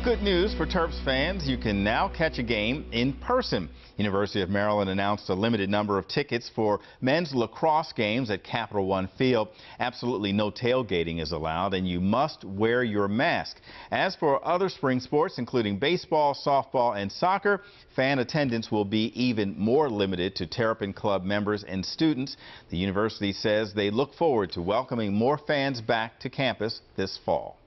good news for Terps fans. You can now catch a game in person. University of Maryland announced a limited number of tickets for men's lacrosse games at Capital One Field. Absolutely no tailgating is allowed, and you must wear your mask. As for other spring sports, including baseball, softball, and soccer, fan attendance will be even more limited to Terrapin Club members and students. The university says they look forward to welcoming more fans back to campus this fall.